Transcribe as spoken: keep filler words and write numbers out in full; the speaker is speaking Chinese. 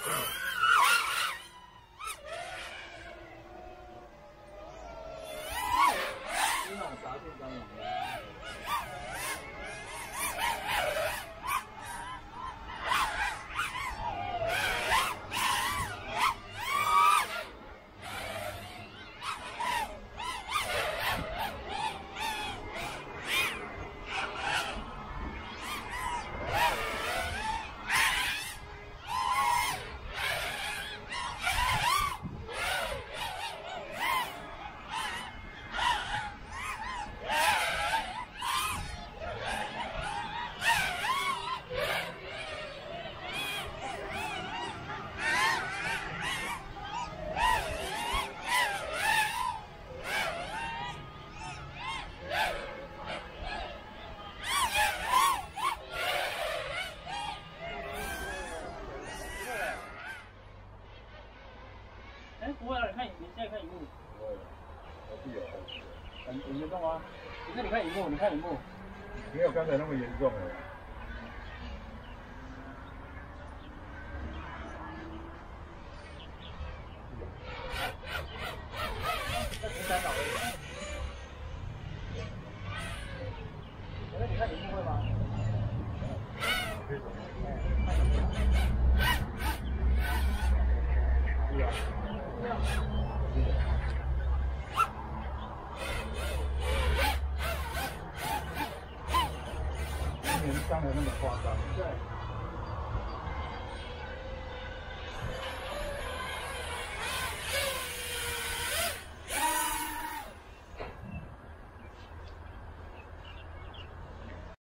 哎，不会啊，你看，你现在看荧幕。 不会，我必有后期。 很很严重吗？不是，你看荧幕，你看荧幕。 没有刚才那么严重了。 这十三秒而已。可是你看荧幕会吗？ 可以走。是啊。 这样。 今年伤的那么夸张。 对。